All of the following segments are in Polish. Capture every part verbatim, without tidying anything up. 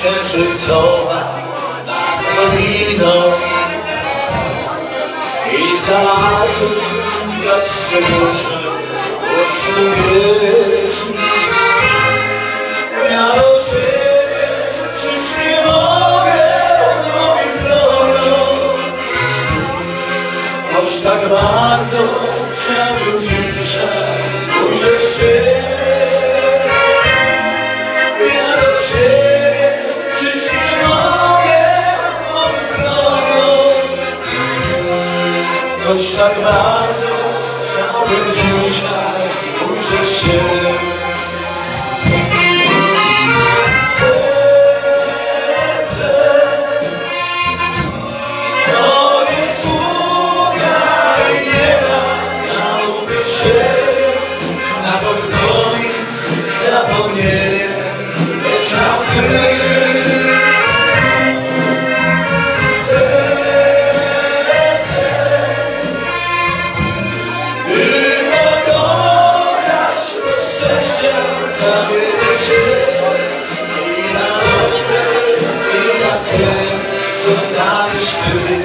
księżycowa nad doliną i znalazłem jeszcze duszę uszły wierzchni. Ja do siebie czyż nie mogę moim drogą, choć tak bardzo chciałbym dzisiaj ujrzeć się. Choć tak bardzo chciałbym dzisiaj ujrzeć się. Serce to jest sługa i nie da nauczyć się na kompromis zapomnienie, lecz na cel. I na dobre, i na złe zostaniesz ty.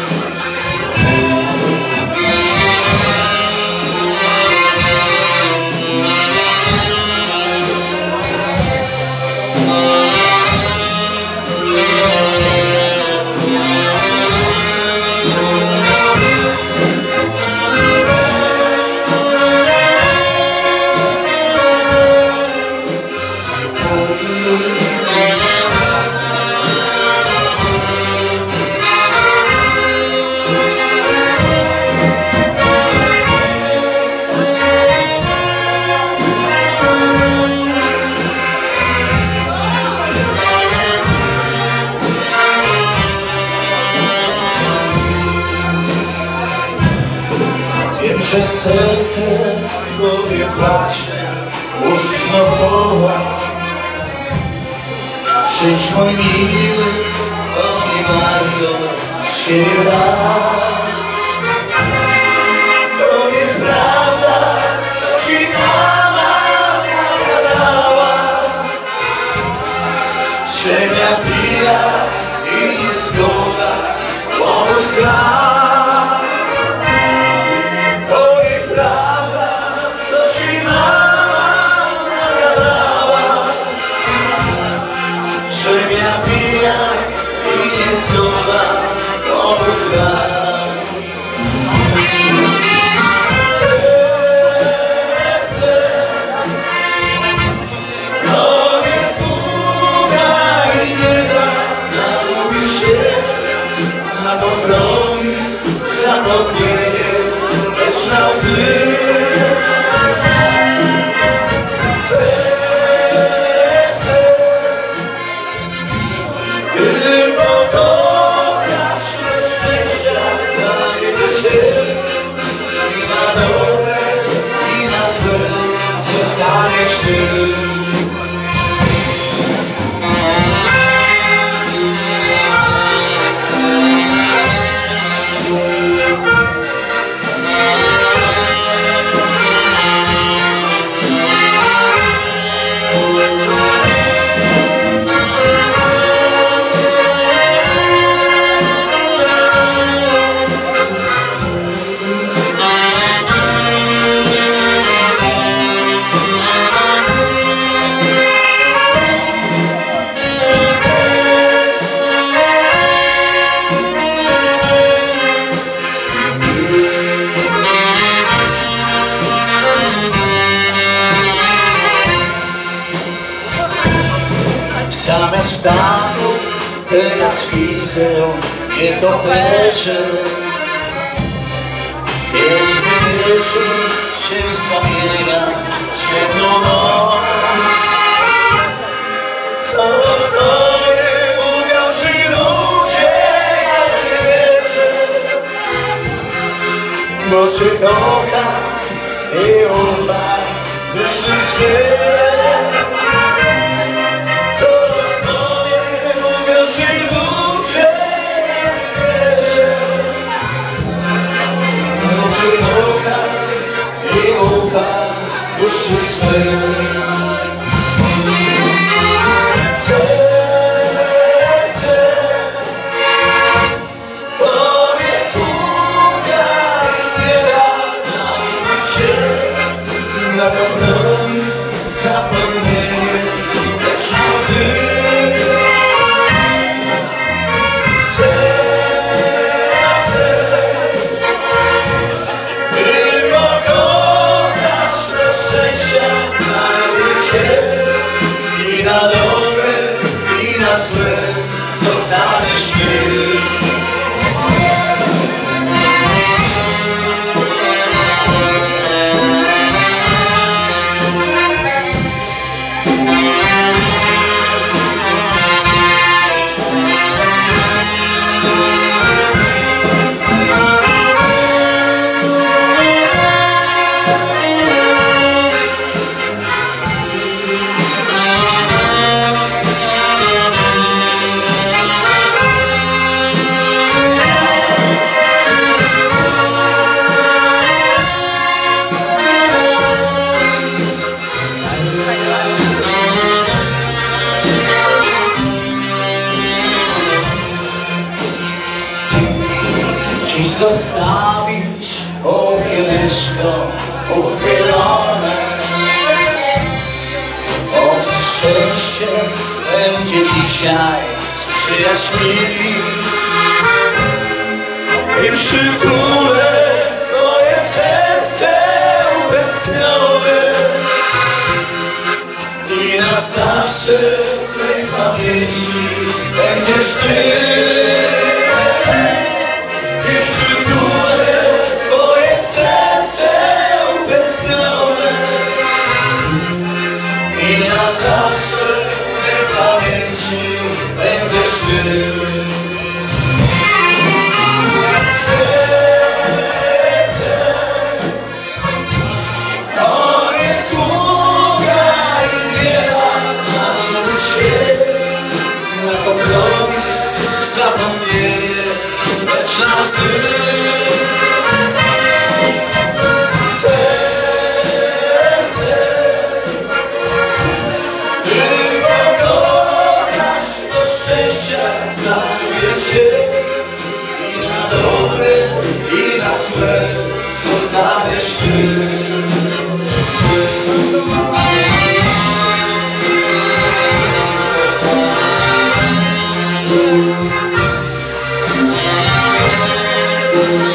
Przez serce w głowie płacze, głośno woła. Przyjdź mój miły, bo mi bardzo się da. To nieprawda, co ci mama nagadała. Ciemnia pija i niezgoda, łomos gra. Zgoda, łomos gra. Serce to nie sługa i nie da nauczyć się na kompromis zapomnienie, lecz na zły. I na dobre, i na złe zostaniesz ty. Zamiast ptaków teraz widzę nietoperze. Piękny wieczór się zamienia w ciemną noc. Co to nie mówią ci ludzie, ja nie wierzę, bo cię kocham i ufam duszy swej. Duszy swej. Serce popielniczką uchylone. Może szczęście będzie dzisiaj z przyjaźni i przytulę moje serce upewnione. I na zawsze w mej pamięci będziesz Ty. I przytulę twoje serce upewnione. I na zawsze w mej pamięci będziesz Ty. Serce to nie sługa i nie ma się na kompromis, zapomnienie, lecz szansy. Serce tylko kochasz, do szczęścia zachuje się i na dobre, i na złe zostaniesz Ty. Thank you.